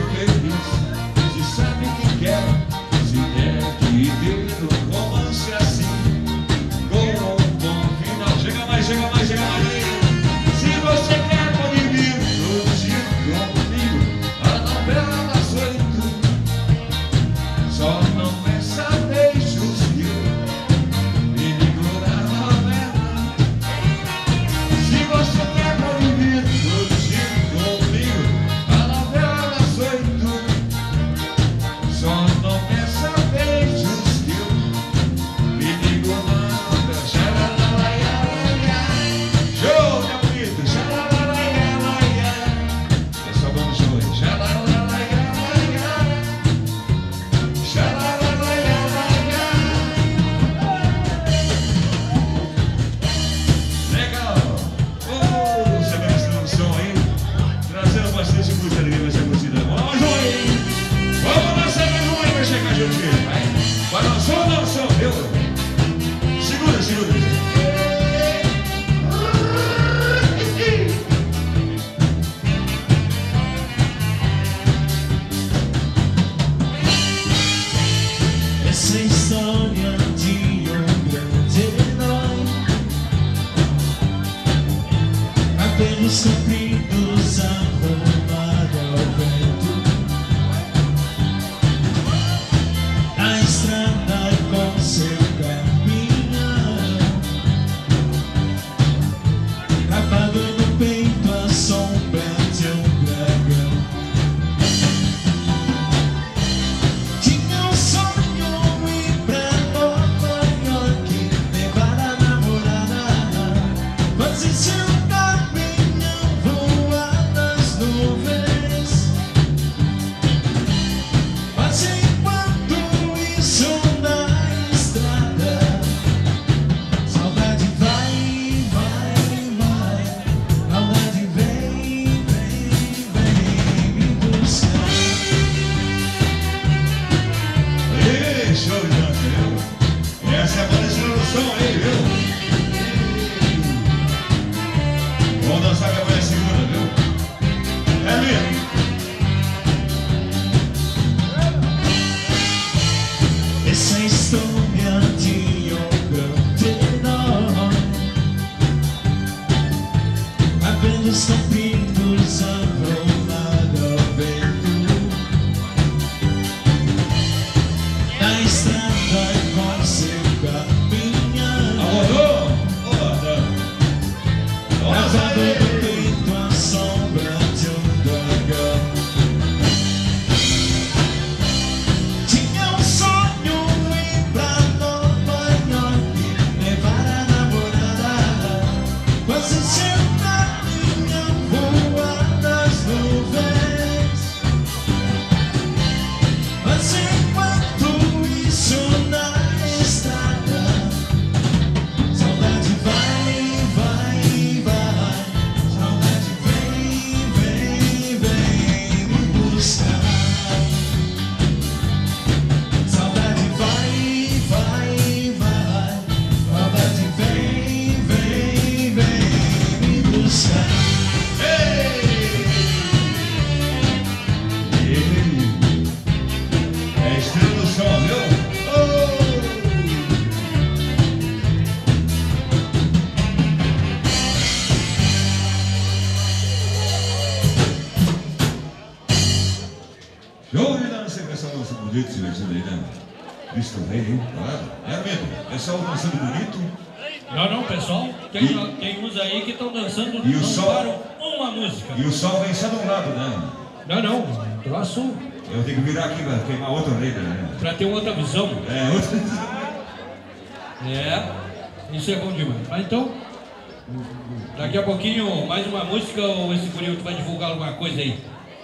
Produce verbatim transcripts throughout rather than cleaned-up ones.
feliz. Se sabe que quer, se deve ter um romance assim, com um bom final. Chega mais, chega mais, chega mais. Se você quer pode vir curtir comigo a novela das oito. Só não peça beijos que eu me ligo na novela. Se você quer pode vir curtir comigo a novela das oito. Só não peça beijos que eu me ligo na novela. Xalalalaialaia. Show, minha bonita. Xalalalaialaia. É só vamos show aí. Xalalalaialaia. Xalalalaialaia. Legal. Oh, você vai estar no som aí, trazendo bastante música ali, vai ser curtida. Vamos, João aí. Vamos dançar mais um aí pra chegar junto aqui. Vai. Vai dar som, dá um som, viu? Segura, segura. Essa história de um grande herói, cabelos compridos arrumados ao vento, a estrada com seu caminhão, gravado no peito a sombra de um dragão. Tinha um sonho ir pra Nova York, levar a namorada, fazer seu caminhão voar nas nuvens. Mas enquanto isso na estrada, saudade vai, vai, vai, saudade vem, vem, vem me buscar. Ei, show de dança, viu? Essa é a aparecendo no som aí, viu? Vamos dançar com a mulher segunda, viu? É mesmo. Essa história de um grande herói, cabelos compridos arrumados ao vento, na estrada com seu caminhão, Alô? Opa, gravado aí. no peito a sombra de um dragão. Tinha um sonho ir pra Nova York, levar a namorada, fazer seu caminhão voar nas nuvens. Mas enquanto isso na estrada, saudade vai, vai, vai, saudade vem, vem, vem me buscar. Saudade vai, vai, vai, saudade vem, vem, vem me buscar. Ei! É estrela do som, viu? Oh! Show de dança com essa dança bonita, se divertindo aí, né? Cristo Rei, hein? Claro. É mesmo. Pessoal dançando bonito. Não, não, pessoal, tem, tem uns aí que estão dançando, E o não sol? param uma música. E o sol vem só de um lado, né? Não, não, troço Eu tenho que virar aqui pra queimar outra orelha, né? pra ter outra visão. É, outra. É, isso é bom demais. Mas então, daqui a pouquinho, mais uma música ou esse guri tu vai divulgar alguma coisa aí?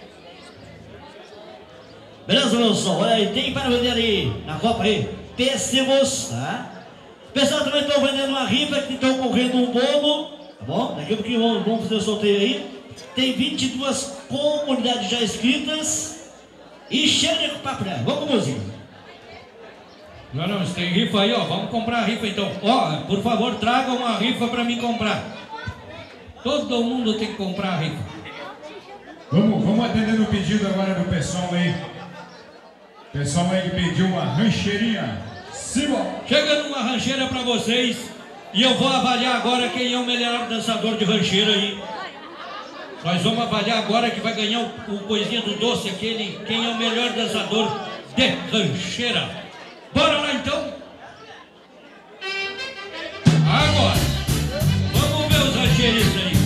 Beleza, meu som? Olha aí, tem para vender aí na Copa aí, pêssegos, tá? O pessoal também estão vendendo uma rifa, que estão correndo um bolo, tá bom? Daqui a pouquinho vamos, vamos fazer o sorteio aí. Tem vinte e duas comunidades já inscritas e chega de papo, né? Vamos com música. Não, não, se tem rifa aí, ó, vamos comprar a rifa então. Ó, por favor, traga uma rifa pra mim comprar. Todo mundo tem que comprar a rifa. Vamos, vamos atendendo o pedido agora do pessoal aí. Pessoal aí que pediu uma rancheirinha. Simão. Chegando uma rancheira pra vocês. E eu vou avaliar agora quem é o melhor dançador de rancheira aí. Nós vamos avaliar agora que vai ganhar o, o coisinha do doce, aquele, quem é o melhor dançador de rancheira. Bora lá então? Agora, vamos ver os rancheiristas aí.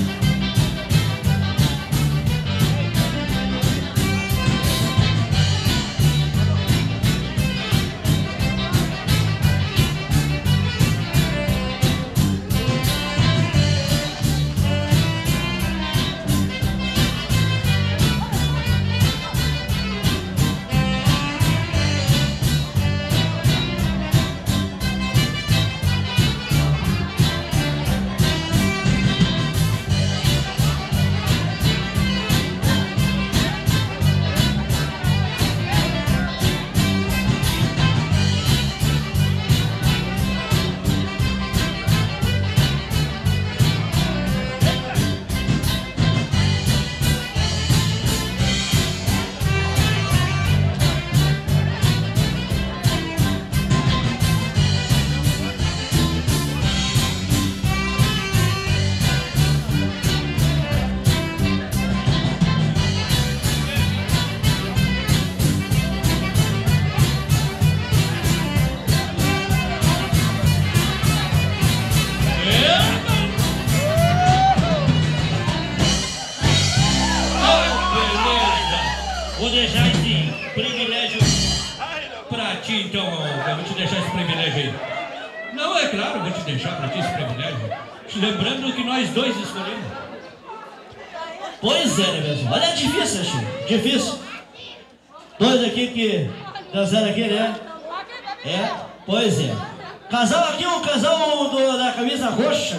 Vou deixar esse privilégio pra ti, então. Eu vou te deixar esse privilégio aí. Não, é claro, vou te deixar pra ti esse privilégio. Lembrando que nós dois escolhemos. Pois é, né, mesmo? Olha, é difícil, Chico. Difícil. Dois aqui que dançaram aqui, né? É, pois é. Casal aqui, o casal do, da camisa roxa.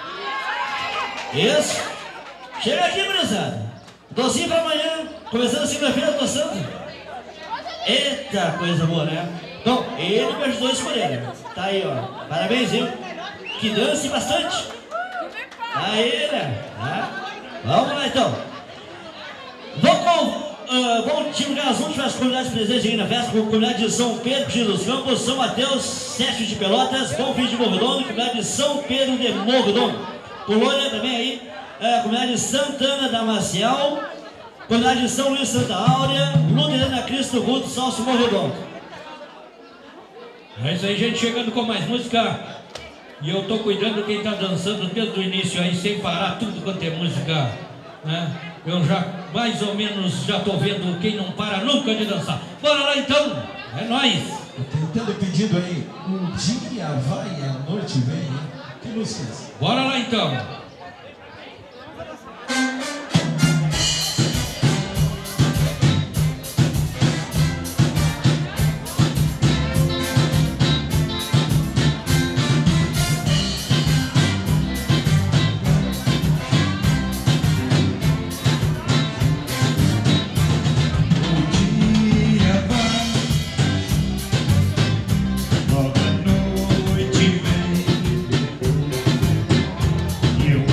Isso. Chega aqui, gurizada. Docinho pra amanhã. Começando segunda-feira, doçando. Eita, coisa boa, né? Então, ele me ajudou a escolher. Tá aí, ó. Parabéns, viu? Que dance bastante. Aí, né? Tá? Vamos lá, então. Vamos, uh, vamos divulgar as últimas comunidades presentes aqui na festa. Comunidade de São Pedro de dos Campos, São Mateus, Sete de Pelotas, Bom Fim de Morredondo, comunidade de São Pedro de Morredondo. Polônia também aí. Uh, comunidade de Santana da Maciel. Comunidade de São Luís Santa Áurea, Luterana Cristo Ruto, Salso Morredondo. É isso aí, gente, chegando com mais música. E eu tô cuidando de quem tá dançando desde o início aí, sem parar, tudo quanto é música, né? Eu já, mais ou menos, já tô vendo quem não para nunca de dançar. Bora lá então, é nóis! Tentando pedido aí, um dia vai, a noite vem, hein? Que músicas? Bora lá então! Eu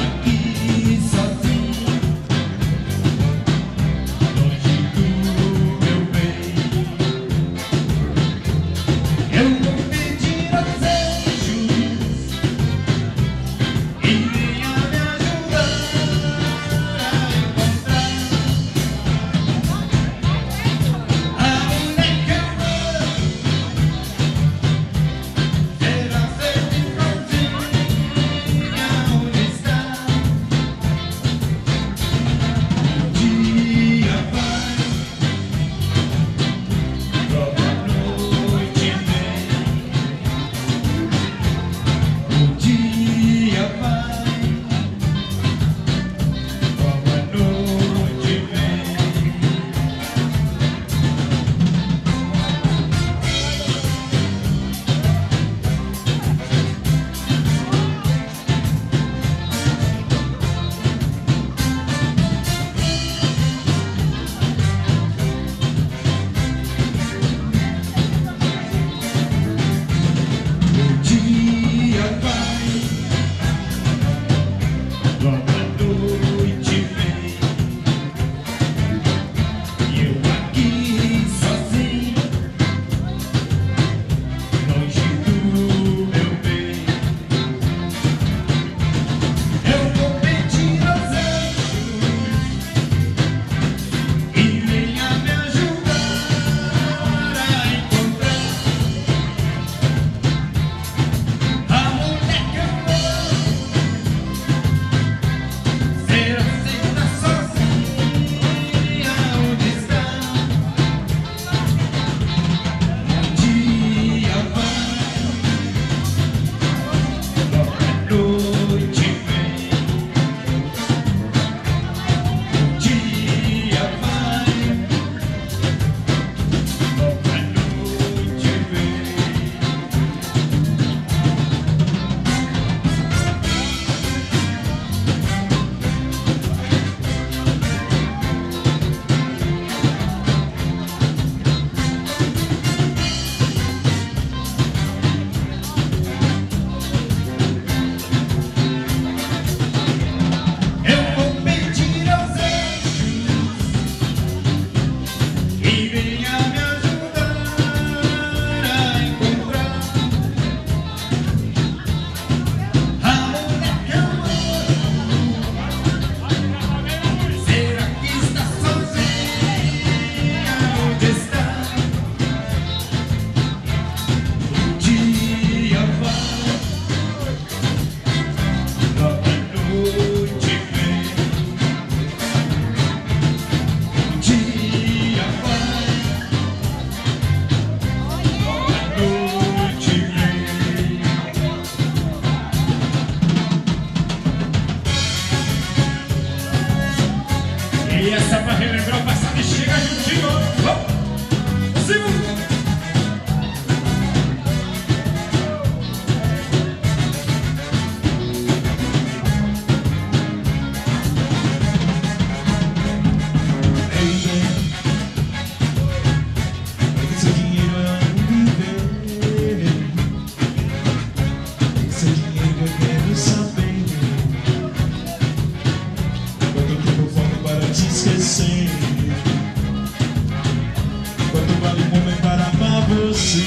Quanto vale um momento para amar você?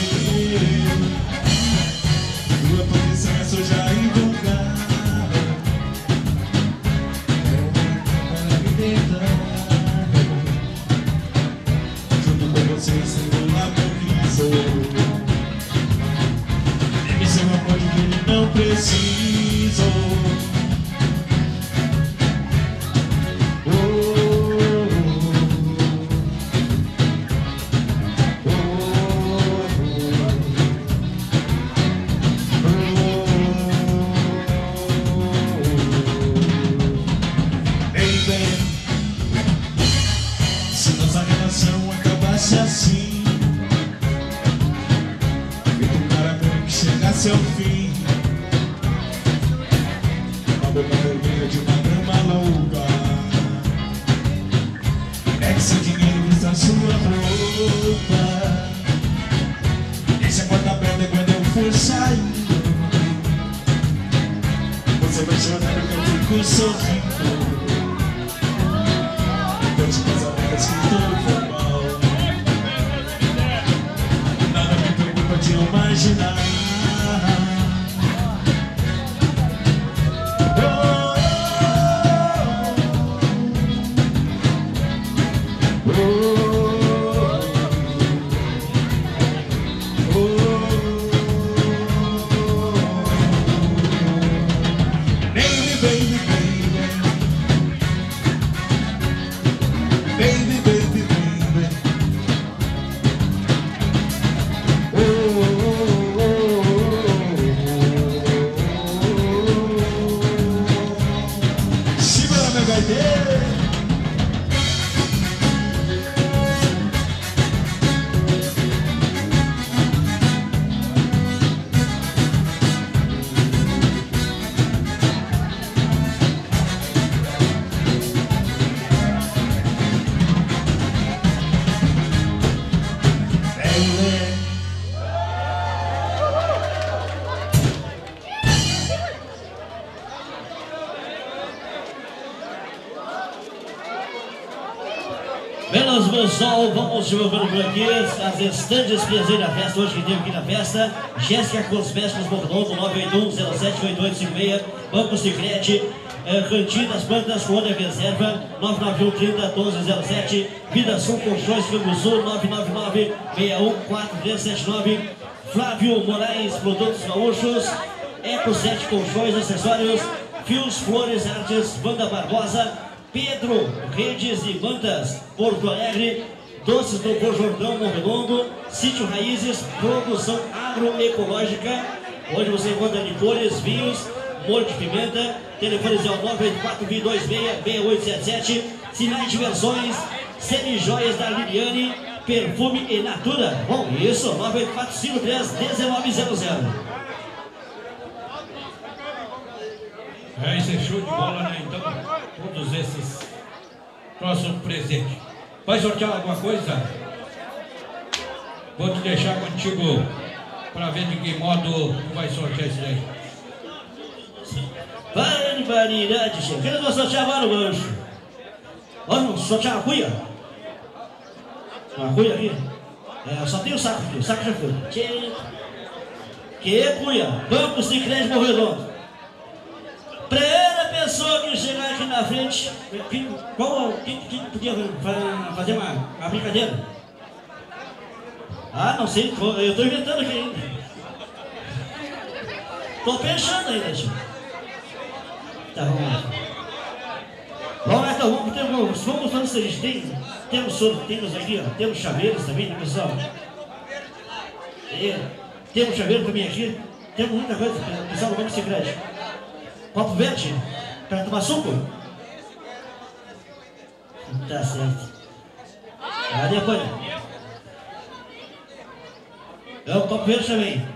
Tua posição é suja e vulgar. É um momento para me deitar junto com você, sendo lá por isso. Deve ser um amor de que ele não precisa. Assim, feito um caramelo que chegasse ao fim, uma boca vermelha de uma grama louca. É que seu dinheiro está sua roupa. Deixa a porta aberta quando eu for sair. Você vai chorar porque eu fico sorrindo. Conte com as amigas que tudo foi mal. Pode imaginar. Oh, oh, oh, oh, oh. Baby, baby, baby, baby, baby, baby. Menos pessoal, vamos divulgando por aqui as estandes presentes da festa, hoje que teve aqui na festa. Jéssica Cosméticos Bordondo, nove oito um zero sete oito oito cinco seis, Banco Sicredi, eh, Cantinho das Plantas, Colônia Reserva, nove nove um trinta doze zero sete, Vida Sul Colchões, Campo Sul, nove nove nove seis um quatro três sete nove, Flávio Moraes, Produtos Gaúchos, Eco sete Colchões, Acessórios, Fios, Flores, Artes, Banda Barbosa, Pedro, Redes e Mantas, Porto Alegre, Doces do Jordão, Morredondo, Sítio Raízes, Produção Agroecológica, onde você encontra licores, vinhos, molho de pimenta, telefones é o nove oito quatro dois seis seis oito sete sete, Sinais Diversões, Semijoias da Liliane, Perfume e Natura. Bom, isso, nove oito quatro cinco três um nove zero zero. É, isso é show de bola, né? Então, todos esses próximos presentes. Vai sortear alguma coisa? Vou te deixar contigo para ver de que modo tu vai sortear isso daí. Barbaridade, chefe. Quem vai sortear agora o gancho? Vamos sortear a cuia? Uma cuia aqui? É, só tem o saco aqui, o saco já foi. Que, que cuia? Banco Sicredi Morredondo. Primeira pessoa que chegar aqui na frente, quem, qual, quem, quem podia fazer uma, uma brincadeira? Ah, não sei, eu estou inventando aqui ainda. Estou pensando ainda, tio. Tá, vamos lá. Vamos lá, então, vamos, vamos, vamos fazer o seguinte, tem, temos sorteios aqui, ó, temos chaveiros também, né, pessoal? É, temos chaveiro também aqui, temos muita coisa, pessoal, vamos se crédito. Copo verde, para tomar suco? Tá certo. Cadê a coisa? É o copo verde também.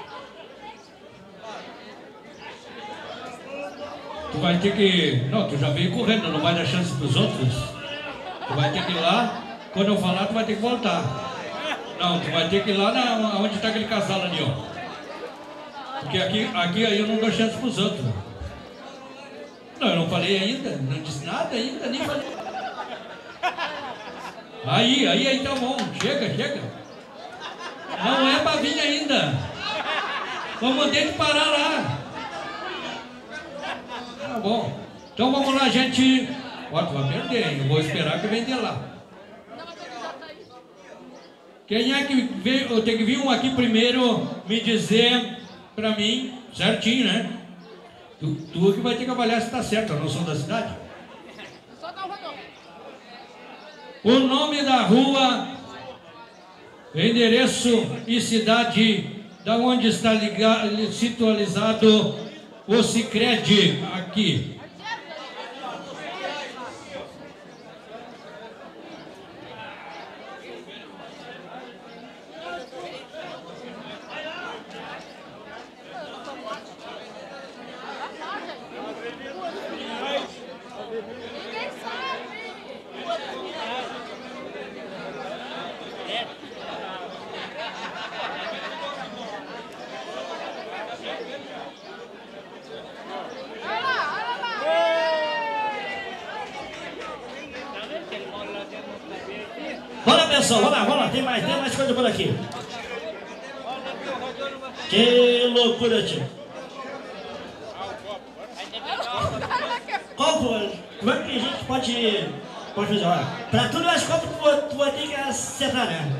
Tu vai ter que... Não, tu já veio correndo, não vai dar chance pros outros. Tu vai ter que ir lá, quando eu falar, tu vai ter que voltar. Não, tu vai ter que ir lá na, onde está aquele casal ali, ó. Porque aqui, aqui aí eu não dou chance pros outros. Não, eu não falei ainda, não disse nada ainda, nem falei. Aí, aí, aí tá bom. Chega, chega. Não é pra vir ainda. Vamos ter que parar lá. Tá bom. Então vamos lá, gente. Ó, tu vai perder, hein? Eu vou esperar que venha de lá. Quem é que veio? Eu tenho que vir um aqui primeiro me dizer pra mim, certinho, né? Tu, tu que vai ter que avaliar se tá certo a noção da cidade. O nome da rua, endereço e cidade da onde está ligado, situalizado o Sicredi aqui. Vamos lá, vamos lá, tem mais, tem mais coisa por aqui. Que loucura, tio. Qual foi? Como é que a gente pode, pode fazer? Olha, pra tudo as copas tu, tu vai ter que acertar, né?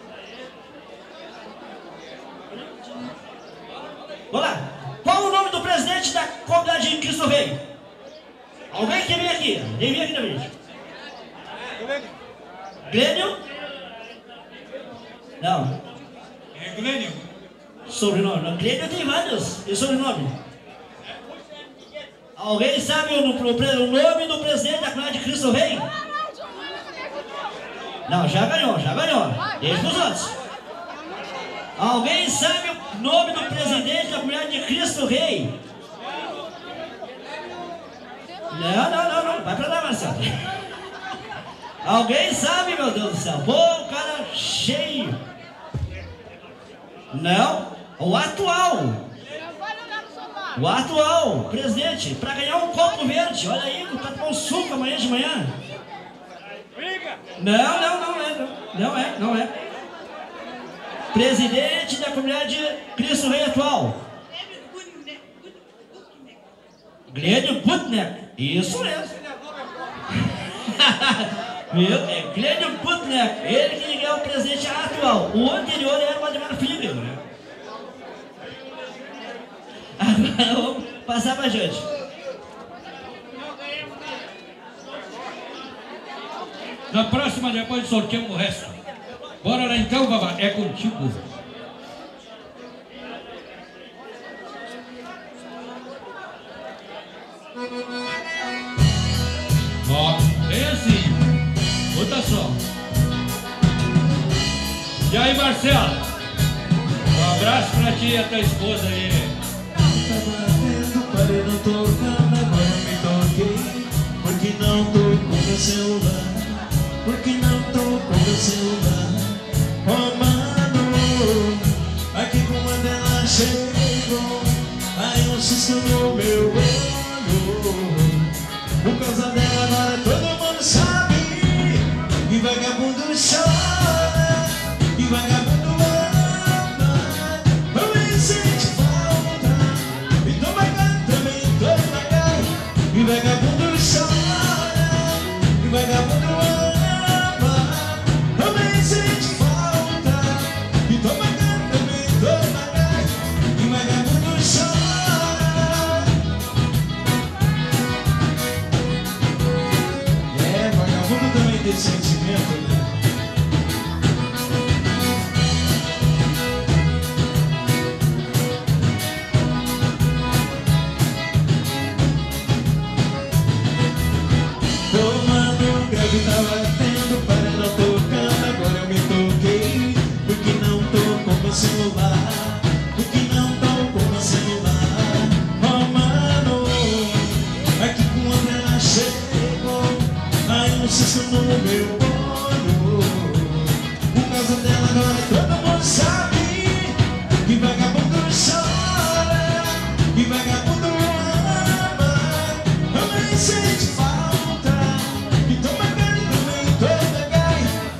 Vamos lá. Qual o nome do presidente da comunidade de Cristo Rei? Alguém que vem aqui? Quem vem aqui na frente? Glênio? Não. É Glênio. Sobrenome. Não, Glênio tem vários. E sobrenome? Alguém sabe o, o, o nome do presidente da comunidade de Cristo Rei? Não, já ganhou, já ganhou. Deixa pros outros. Alguém sabe o nome do presidente da comunidade de Cristo Rei? Não, não, não, não. Vai pra lá, Marcelo. Alguém sabe, meu Deus do céu? Pô, cara cheio. Não, o atual. O atual presidente, para ganhar um copo verde. Olha aí, para tomar um suco amanhã de manhã. Não, não, não é. Não, não é, não é. Presidente da comunidade Cristo Rei atual. Glênio Butner. Isso mesmo. Meu, é Glênio Butner, ele que é o presidente atual. O anterior era o Ademar Filho, né? Agora vamos passar para gente. Na próxima, depois sorteamos o resto. Bora lá então, Babá, é contigo. Ó, é assim. Escuta só. E aí, Marcelo? Um abraço pra ti e a tua esposa aí. Tava vendo, parei, não tocando, agora me toquei. Porque não tô com meu celular. Porque não tô com meu celular. Oh, mano, aqui como ela chegou. Aí um susto no meu olho. Por causa dela agora todo mundo sabe. E vagabundo chora, e vagabundo ama. Também sente falta, e toma cá, também toma cá. E vagabundo chora, e vagabundo ama. Também sente falta, e toma cá, também toma cá. E vagabundo chora. É, vagabundo também tem sentimento, né? Tomando grave, tava tendo, para não tocando, agora eu me toquei. Porque não tô com meu celular. Porque não tô com meu celular. Oh, mano, aqui quando ela chegou, aí um susto no meu olho. Por causa dela agora todo mundo sabe. Que vagabundo chora, que vagabundo ama. Também sente falta, que toma gás, também toma gás.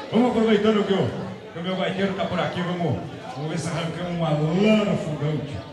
Vamos aproveitando que o, que o meu gaiteiro tá por aqui, vamos, vamos ver se arrancamos uma lã no fogão, tio.